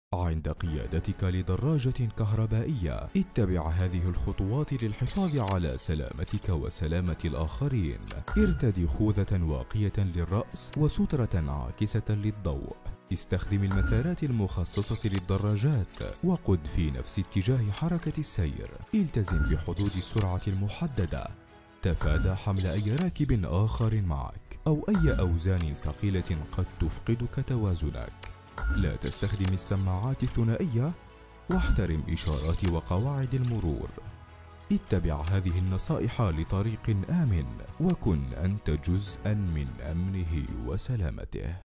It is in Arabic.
عند قيادتك لدراجة كهربائية، اتبع هذه الخطوات للحفاظ على سلامتك وسلامة الآخرين. ارتدي خوذة واقية للرأس وسترة عاكسة للضوء. استخدم المسارات المخصصة للدراجات وقد في نفس اتجاه حركة السير. التزم بحدود السرعة المحددة. تفادى حمل أي راكب آخر معك أو أي أوزان ثقيلة قد تفقدك توازنك. لا تستخدم السماعات الثنائية، واحترم إشارات وقواعد المرور. اتبع هذه النصائح لطريق آمن، وكن أنت جزءاً من أمنه وسلامته.